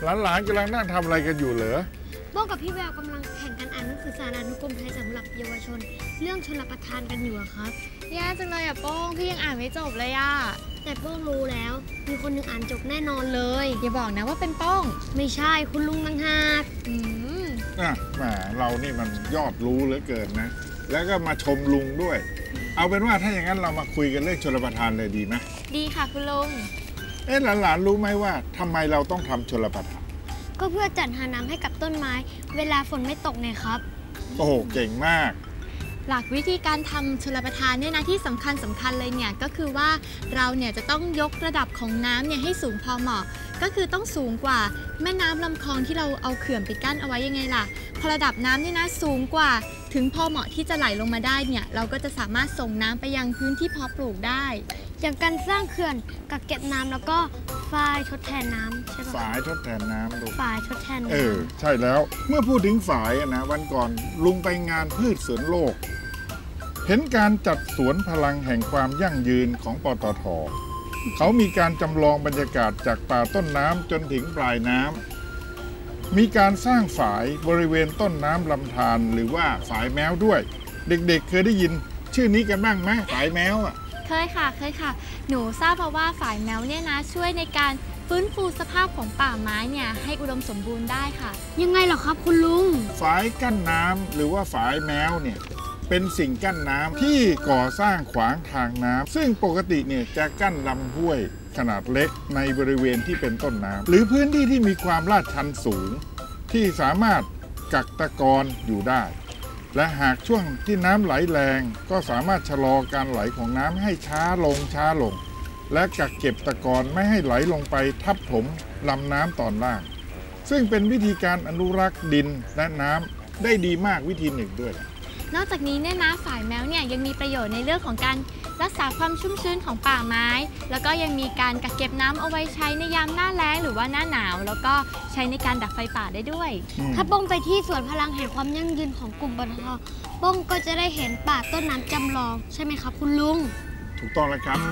หลานๆกำลังนั่งทำอะไรกันอยู่เหรอโบ้กับพี่แววกำลังแข่งกันอ่านหนังสือสารานุกรมไทยสำหรับเยาวชนเรื่องชลประทานกันอยู่ครับแย่จังเลยโป้งพี่ยังอ่านไม่จบเลยอะแต่โป้งรู้แล้วมีคนหนึ่งอ่านจบแน่นอนเลยอย่าบอกนะว่าเป็นโป้งไม่ใช่คุณลุงต่างหากแหมเรานี่มันยอดรู้เหลือเกินนะแล้วก็มาชมลุงด้วยเอาเป็นว่าถ้าอย่างนั้นเรามาคุยกันเรื่องชลประทานเลยดีไหมดีค่ะคุณลุงหลานๆรู้ไหมว่าทำไมเราต้องทำชลประทานก็เพื่อจัดหาน้ำให้กับต้นไม้เวลาฝนไม่ตกไงครับโอ้โหเก่งมากหลักวิธีการทำชลประทานเนี่ยนะที่สำคัญเลยเนี่ยก็คือว่าเราเนี่ยจะต้องยกระดับของน้ำเนี่ยให้สูงพอเหมาะก็คือต้องสูงกว่าแม่น้ำลำคลองที่เราเอาเขื่อนไปกั้นเอาไว้ยังไงล่ะพอระดับน้ำเนี่ยนะสูงกว่าถึงพอเหมาะที่จะไหลลงมาได้เนี่ยเราก็จะสามารถส่งน้ำไปยังพื้นที่เพาะปลูกได้อย่างการสร้างเขื่อนกักเก็บน้ำแล้วก็ฝ่ายทดแทนน้ำใช่ไหมฝ่ายทดแทนน้ำลูกฝ่ายทดแทนน้ำใช่แล้วเมื่อพูดถึงฝ่ายนะวันก่อนลุงไปงานพืชสวนโลกเห็นการจัดสวนพลังแห่งความยั่งยืนของปตท.เขามีการจำลองบรรยากาศจากป่าต้นน้ำจนถึงปลายน้ำมีการสร้างฝายบริเวณต้นน้ำลำธารหรือว่าฝายแมวด้วยเด็กๆเคยได้ยินชื่อนี้กันบ้างไหมฝายแมวอ่ะเคยค่ะหนูทราบมาว่าฝายแมวเนี่ยนะช่วยในการฟื้นฟูสภาพของป่าไม้เนี่ยให้อุดมสมบูรณ์ได้ค่ะยังไงเหรอครับคุณลุงฝายกั้นน้ำหรือว่าฝายแมวเนี่ยเป็นสิ่งกั้นน้ำที่ก่อสร้างขวางทางน้ำซึ่งปกติเนี่ยจะกั้นลำห้วยขนาดเล็กในบริเวณที่เป็นต้นน้ำหรือพื้นที่ที่มีความลาดชันสูงที่สามารถกักตะกอนอยู่ได้และหากช่วงที่น้ำไหลแรงก็สามารถชะลอการไหลของน้ำให้ช้าลงและกักเก็บตะกอนไม่ให้ไหลลงไปทับถมลำน้ำตอนล่างซึ่งเป็นวิธีการอนุรักษ์ดินและน้ำได้ดีมากวิธีหนึ่งด้วยนอกจากนี้เนี่ยนะฝายแมวเนี่ยยังมีประโยชน์ในเรื่องของการรักษาความชุ่มชื้นของป่าไม้แล้วก็ยังมีการกักเก็บน้ำเอาไว้ใช้ในยามหน้าแล้งหรือว่าหน้าหนาวแล้วก็ใช้ในการดับไฟป่าได้ด้วยถ้าบ้งไปที่สวนพลังแห่งความยั่งยืนของกลุ่มปตท.บ้งก็จะได้เห็นป่าต้นน้ำจำลองใช่ไหมครับคุณลุงถูกต้องแล้วครับ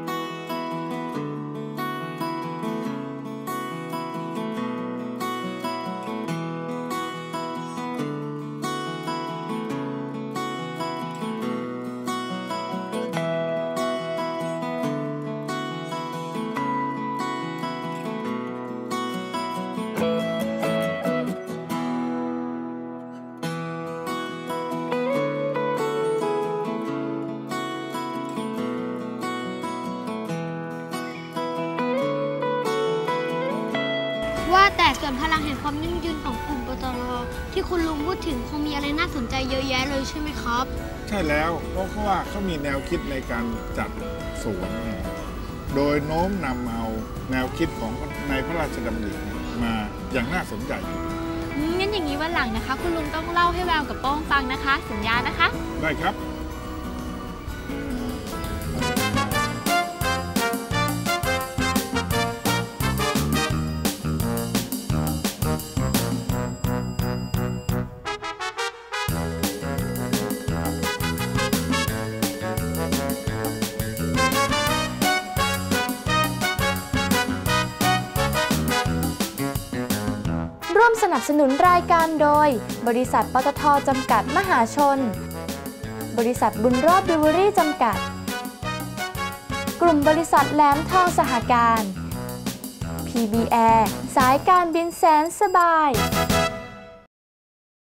ว่าแต่ส่วนพลังแห่งความยั่งยืนของกลุ่มปตท.ที่คุณลุงพูดถึงคงมีอะไรน่าสนใจเยอะแยะเลยใช่ไหมครับใช่แล้วเพราะว่าเขามีแนวคิดในการจัดสวนโดยโน้มนำเอาแนวคิดของในพระราชดำริมาอย่างน่าสนใจงั้นอย่างนี้วันหลังนะคะคุณลุงต้องเล่าให้แววกับโป้งฟังนะคะสัญญานะคะได้ครับร่วมสนับสนุนรายการโดยบริษัทปตท.จำกัดมหาชนบริษัทบุญรอดบิวเวอรี่จำกัดกลุ่มบริษัทแหลมทองสหการ PBR สายการบินแสนสบาย